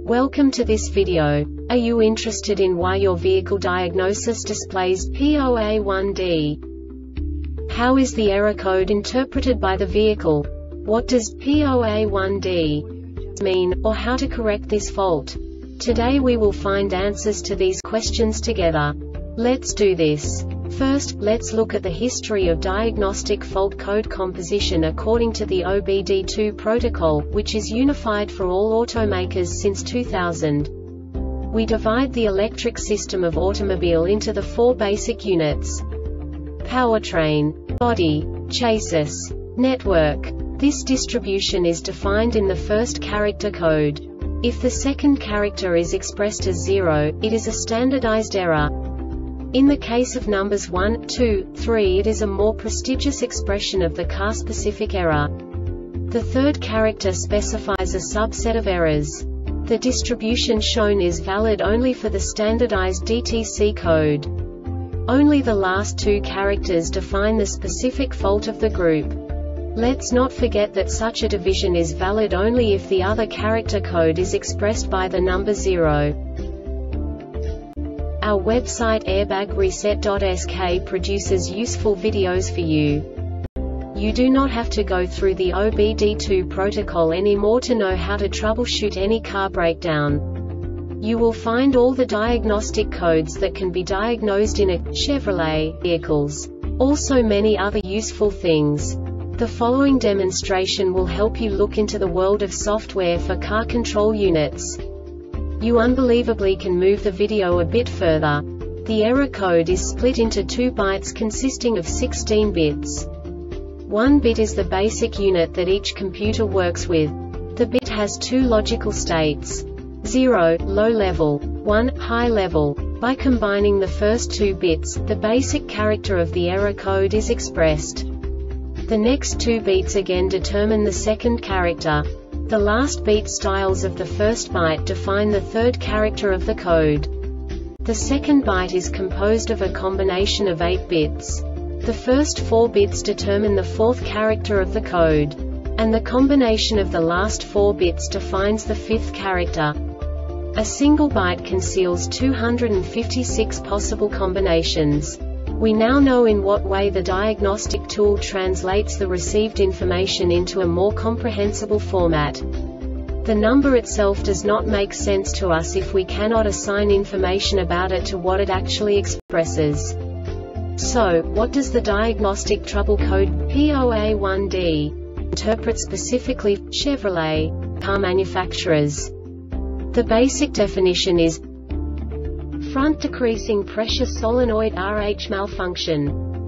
Welcome to this video. Are you interested in why your vehicle diagnosis displays P0A1D? How is the error code interpreted by the vehicle? What does P0A1D mean, or how to correct this fault? Today we will find answers to these questions together. Let's do this. First, let's look at the history of diagnostic fault code composition according to the OBD2 protocol, which is unified for all automakers since 2000. We divide the electric system of automobile into the four basic units: powertrain, body, chassis, network. This distribution is defined in the first character code. If the second character is expressed as 0, it is a standardized error. In the case of numbers 1, 2, 3, it is a more prestigious expression of the car-specific error. The third character specifies a subset of errors. The distribution shown is valid only for the standardized DTC code. Only the last two characters define the specific fault of the group. Let's not forget that such a division is valid only if the other character code is expressed by the number 0. Our website airbagreset.sk produces useful videos for you. You do not have to go through the OBD2 protocol anymore to know how to troubleshoot any car breakdown. You will find all the diagnostic codes that can be diagnosed in a Chevrolet vehicles. Also many other useful things. The following demonstration will help you look into the world of software for car control units. You unbelievably can move the video a bit further. The error code is split into 2 bytes consisting of 16 bits. 1 bit is the basic unit that each computer works with. The bit has 2 logical states: 0, low level, 1, high level. By combining the first 2 bits, the basic character of the error code is expressed. The next 2 beats again determine the second character. The last beat styles of the first byte define the third character of the code. The second byte is composed of a combination of 8 bits. The first 4 bits determine the fourth character of the code. And the combination of the last 4 bits defines the fifth character. A single byte conceals 256 possible combinations. We now know in what way the diagnostic tool translates the received information into a more comprehensible format. The number itself does not make sense to us if we cannot assign information about it to what it actually expresses. So, what does the diagnostic trouble code P0A1D interpret specifically for Chevrolet car manufacturers? The basic definition is front decreasing pressure solenoid RH malfunction.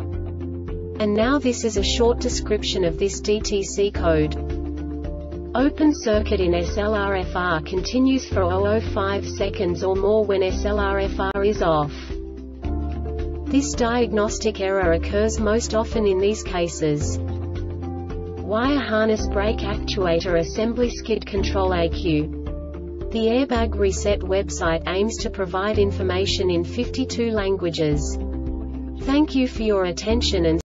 And now this is a short description of this DTC code. Open circuit in SLRFR continues for 0.05 seconds or more when SLRFR is off. This diagnostic error occurs most often in these cases: wire harness brake actuator assembly skid control AQ. The Airbag Reset website aims to provide information in 52 languages. Thank you for your attention and